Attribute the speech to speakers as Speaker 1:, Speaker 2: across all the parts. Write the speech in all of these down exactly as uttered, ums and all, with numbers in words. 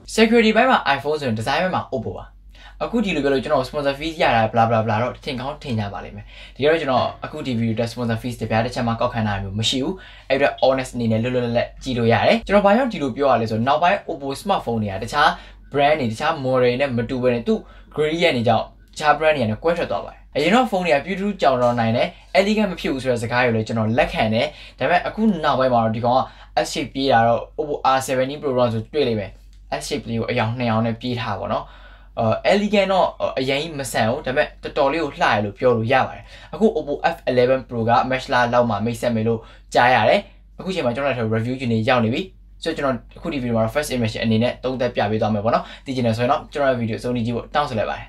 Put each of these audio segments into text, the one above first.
Speaker 1: security ဘက်မှာ iPhone ဆိုရင် design ဘက်မှာ Oppo ပါအခုဒီလိုပြောလို့ကျွန်တော် sponsor fees ရတာ bla bla bla တော့ထင်ကောင်းထင်ကြပါလိမ့်မယ်ဒီကတော့ကျွန်တော်အခုဒီ video တက် sponsor fees တပြားတစ်ချက်မှကောက်ခံတာမျိုးမရှိဘူးအဲ့တော့ honest အနေနဲ့လွတ်လွတ်လပ်လပ်ကြည့်လို့ရတယ်ကျွန်တော်ဘာကြောင့်ဒီလိုပြောရလဲဆိုတော့နောက်ပိုင်း Oppo smartphone တွေကတခြား brand တွေတခြား model နဲ့မတူဘဲနဲ့သူ grade ရဲ့နေကြောင်းတခြား brand တွေနဲ့ကွဲထွက်သွားပါတယ်အရင်တော့ phone တွေက beautiful ကြောင်တော့နိုင်တယ် elegant မဖြစ်ဘူးဆိုတဲ့စကားကိုလည်းကျွန်တော်လက်ခံတယ်ဒါပေမဲ့အခုနောက်ပိုင်းမှာတော့ဒီကောင်က S shape ပြေးတာတော့ Oppo R seventeen Pro တော့ဆိုတွေ့လိမ့်မယ် S shape လေးကိုအယောင်နှစ်ယောင်နဲ့ပြေးထားပါတော့Uh, elegant တော့အရင်မဆန်ဘူးဒါပေမဲ့တော်တော်လေးကိုလှရလို့ပြောလို့ရပါတယ်အခု Oppo F eleven Pro က mesh လောက်မှာမိတ်ဆက်မယ်လို့ကြားရတယ်အခုချိန်မှာကျွန်တော်တို့ review ကြီးနေရောက်နေပြီဆိုတော့ကျွန်တော်အခုဒီ video မှာ first impression အနေနဲ့သုံးသပ်ပြပေးသွားမယ်ပေါ့နော်သိချင်တယ်ဆိုရင်တော့ကျွန်တော်ရဲ့ video အဆုံးထိကြည့်ဖို့တောင်းဆိုလိုက်ပါတယ်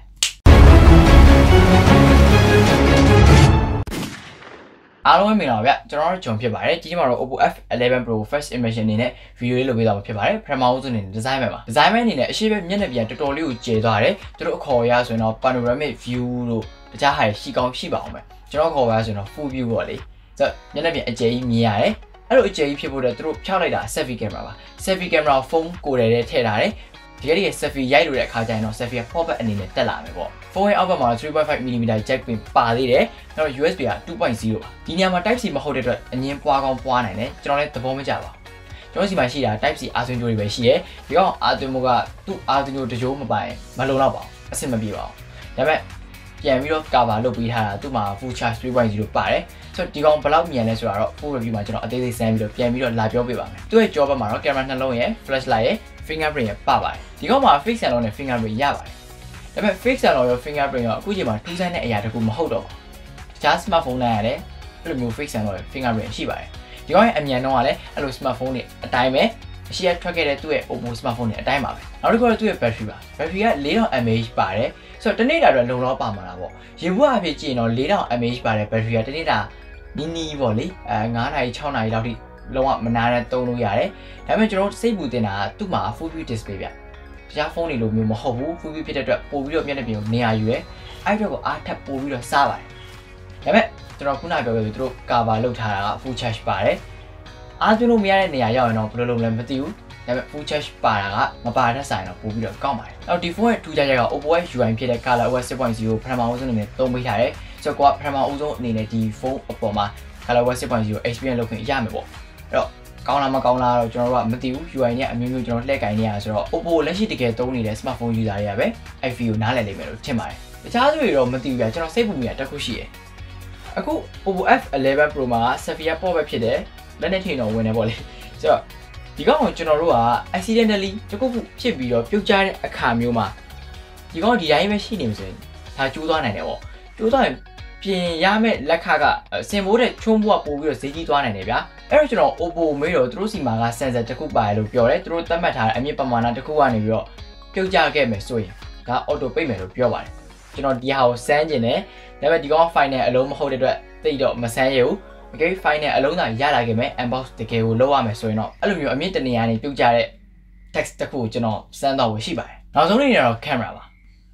Speaker 1: အားလုံးပဲမင်္ဂလာပါဗျကျွန်တော်တို့ဂျွန်ဖြစ်ပါတယ်ဒီနေ့မှာတော့ Oppo F eleven Pro first impression အနေနဲ့ video လေးလုပ်ပေးသွားမှာဖြစ်ပါတယ်ပထမဆုံးအနေနဲ့ design ပဲပါ design ပဲအနေနဲ့အရှိပဲမျက်နှာပြင်တော်တော်လေးကိုကျယ်သွားတယ်သူတို့အခေါ်ရဆိုရင်တော့ panoramic view လို့တခြားဟာရှိကောင်းရှိပါအောင်ပဲကျွန်တော်ခေါ်ရဆိုရင်တော့ full view ပေါ့လေဆိုတော့မျက်နှာပြင်အကျယ်ကြီးမြင်ရတယ်အဲ့လိုအကျယ်ကြီးဖြစ်ဖို့တော့သူတို့ဖြောက်လိုက်တာ selfie camera ပါ selfie camera ဖုန်းကိုယ်တည်းထည့်ထားတယ်ဒီကနေ့ selfie ရိုက်လို့တဲ့အခါကျရင်တော့ selfie pop-up အနေနဲ့တက်လာမယ်ပေါ့ဖုန်းရဲ့အောက်ဘက်မှာ three point five millimeter jack pin ပါသေးတယ်နောက် U S B က two point zero ပါဒီနေရာမှာ type C မဟုတ်တဲ့အတွက်အငင်းပွားကောင်းပွားနိုင်တယ်ကျွန်တော်လည်းသဘောမကျပါဘူးကျွန်တော်စီမှာရှိတာ type C အာသွင်းကြိုးတွေပဲရှိရဲဒီကောင်အာသွင်းမှုကသူ့အာသွင်းကြိုးတကြိုးမပိုင်မလုံတော့ပါဘူးအဆင်မပြေပါဘူးဒါပေမဲ့ပြန်ပြီးတော့ cover လုပ်ပေးထားတာသူ့မှာ full charge three point zero ပါတယ်ဆိုတော့ဒီကောင်ဘယ်လောက်မြန်လဲဆိုတာတော့ full review မှာကျွန်တော်အသေးသေးစမ်းပြီးတော့ပြန်ပြီးတော့လာပြောပေးပါမယ်သူ့ရဲ့ကြောဘက်မှာတော့ camera နှလုံးရယ် flashlight ရယ် fingerprint ရယ်ပါပါတယ်ဒီကောင်မှာ face sensor နဲ့ fingerprint ရပါတယ်ဒါပေမဲ့ face sensor ရော fingerprint ရောအခုချိန်မှာထူးဆန်းတဲ့အရာတခုမဟုတ်တော့ဘူးတခြား smartphone နဲ့ရတယ်အဲ့လိုမျိုး face sensor နဲ့ fingerprint ရှိပါတယ်ဒီကောင်ရဲ့အမြန်နှုန်းကလည်းအဲ့လို smartphone တွေအတိုင်းပဲအရှိရထွက်ခဲ့တဲ့သူ့ရဲ့ Oppo smartphone တွေအတိုင်းပါပဲနောက်တစ်ခုကသူ့ရဲ့ battery ပါ battery ကfour thousand milliamp hour ပါတယ်ဆိုတော့တနေ့တာတော့လုံလောက်ပါမှာလားပေါ့ရေဘူးအဖြစ်ကြည့်ရင်တော့four thousand milliamp hour ပါတဲ့ battery ကတနေ့တာနီးနီးပေါ့လေအဲnineနာရီsixနာရီလောက်ထိလုံးဝမနာနဲ့သုံးလို့ရတယ်ဒါပေမဲ့ကျွန်တော်စိတ်ပူတင်တာကသူ့မှာ full view display ဗျတခြားဖုန်းတွေလိုမျိုးမဟုတ်ဘူး full view ဖြစ်တဲ့အတွက်ပို့ပြီးတော့မျက်နှာပြင်ကိုနေရာယူရဲအဲ့အတွက်ကိုအားထပ်ပို့ပြီးတော့စားပါတယ်ဒါပေမဲ့ကျွန်တော်ခုနပြောခဲ့ပြီးသူတို့ cover လုပ်ထားတာက full charge ပါတယ်အားသွင်းလို့မရတဲ့နေရာရောက်ရင်တော့ဘယ်လိုလုပ်လဲမသိဘူးဒါပေမဲ့ full charge ပါတာကမပါတဲ့ဆိုင်တော့ပို့ပြီးတော့ကောင်းပါတယ်နောက်ဒီဖုန်းရဲ့ထူးခြားချက်က Oppo ရဲ့ U I ဖြစ်တဲ့ ColorOS six point zero ပထမဦးဆုံးအနေနဲ့သုံးပေးထားတယ်ဆိုတော့ကိုကပထမဦးဆုံးအနေနဲ့ဒီဖုန်းအပေါ်မှာ ColorOS six point zero experience လုပ်ခွင့်ရမယ်ပေါ့အဲ့တော့ကောင်းလားမကောင်းလားတော့ကျွန်တော်တို့ကမသိဘူး U I နဲ့အမျိုးမျိုးကျွန်တော်လှည့်ကင်နေရဆိုတော့ Oppo လက်ရှိတကယ်သုံးနေတဲ့ smartphone user တွေကပဲ I feel ကိုနားလည်လိမ့်မယ်လို့ထင်ပါတယ်တခြားသူတွေတော့မသိဘူးဗျကျွန်တော်စိတ်ပူမိတာတစ်ခုရှိတယ်အခု Oppo F eleven Pro မှာ Sapphire pop ပဲဖြစ်တယ်လက်နဲ့ထိန်တော့ဝင်နေပေါ့လေဆိုတော့ဒီကောင်ကိုကျွန်တော်တို့က accidentally တခုခုဖြစ်ပြီးတော့ပြုတ်ကျတဲ့အခါမျိုးမှာဒီကောင်ဒီတိုင်းပဲရှိနေမှာဆိုရင်ဒါကျိုးသွားနိုင်တယ်ပေါ့ကျိုးသွားရင်ပြင်ရမယ့်လက်ခကစင်မိုးတဲ့ချုံးဖို့ကပို့ပြီးတော့ဈေးကြီးသွားနိုင်တယ်ဗျာအဲ့တော့ကျွန်တော် Oppo မေးတော့သူတို့စီမှာက sensor တစ်ခုပါတယ်လို့ပြောတယ်သူတို့သတ်မှတ်ထားတဲ့အမြင့်ပမာဏတစ်ခုကနေပြီးတော့ပြုတ်ကျခဲ့မယ်ဆိုရင်ဒါ auto ပိတ်မယ်လို့ပြောပါတယ်ကျွန်တော်ဒီဟာကိုစမ်းကျင်တယ်ဒါပေမဲ့ဒီကောင် final အလုံးမဟုတ်တဲ့အတွက်တိတ်တော့မစမ်းရဘူး okay final အလုံးသာရလာခဲ့မယ် unbox တကယ်ကိုလောက်ရမယ်ဆိုရင်တော့အဲ့လိုမျိုးအမြင့်တနေရာနေပြုတ်ကျတဲ့ text တစ်ခုကိုကျွန်တော်စမ်းတော့ရှိပါတယ်နောက်ဆုံးအနေနဲ့တော့ camera ပါ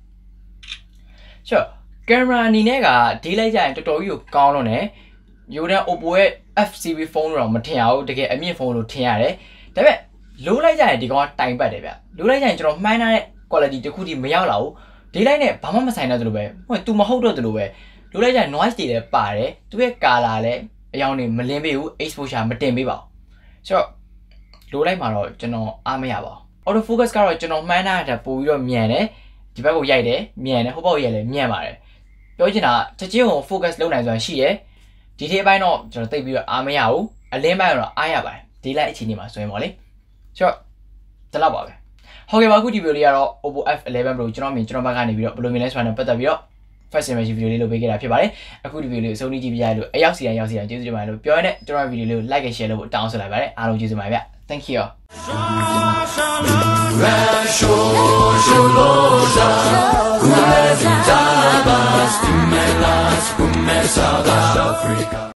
Speaker 1: sure camera အနေနဲ့ကဒီလိုက်ကြရင်တော်တော်ကြီးကိုကောင်းလို့ねရိုးတဲ့ Oppo ရဲ့ F series ဖုန်းတော့မထင်ရဘူးတကယ်အမြင့်ဖုန်းလို့ထင်ရတယ်ဒါပေမဲ့လိုးလိုက်ကြရင်ဒီကောင်ကတိုင်ပတ်တယ်ဗျလိုးလိုက်ကြရင်ကျွန်တော်မှန်းထားတဲ့ quality တခုတည်းမရောက်လာဘူးဒီလိုက်နဲ့ဘာမှမဆိုင်တော့သလိုပဲဟိုသူမဟုတ်တော့သလိုပဲလိုးလိုက်ကြရင် noise တွေလည်းပါတယ်သူရဲ့ color လည်းအယောင်တွေမလင်းပေးဘူး exposure မတင်ပေးပါဘူးဆိုတော့လိုးလိုက်မှာတော့ကျွန်တော်အားမရပါဘူး auto focus ကတော့ကျွန်တော်မှန်းထားတာပို့ပြီးတော့မြန်တယ်ဒီဘက်ကိုရိုက်တယ်မြန်တယ်ဟိုဘက်ကိုရိုက်လဲမြန်ပါတယ်ပြောချင်တာချက်ချင်းကို focus လုပ်နိုင်စွမ်းရှိတယ်ဒီထည့်ပိုင်းတော့ကျွန်တော်သိပြီးတော့အားမရဘူးအလင်းပိုင်းတော့အားရပါတယ်ဒီလိုက်အခြေအနေမှာဆိုရင်ပေါ့လေဆိုတော့ဒီလောက်ပါပဲဟုတ်ကဲ့ပါအခုဒီဗီဒီယိုလေးကတော့ Oppo F eleven Pro ကျွန်တော်မြင်ကျွန်တော်ဘက်ကနေပြီးတော့ဘယ်လိုမြင်လဲဆိုတာနဲ့ပတ်သက်ပြီးတော့ first image ဗီဒီယိုလေးလုပ်ပေးခဲ့တာဖြစ်ပါတယ်အခုဒီဗီဒီယိုလေးကိုအဆုံးထိကြည့်ပြရလို့အရောက်စီတိုင်းရောက်စီတိုင်းကျေးဇူးတင်ပါတယ်လို့ပြောရတဲ့ကျွန်တော်ဗီဒီယိုလေးကို like and share လုပ်ဖို့တောင်းဆိုလိုက်ပါတယ်အားလုံးကျေးဇူးပါဗျ thank you Africa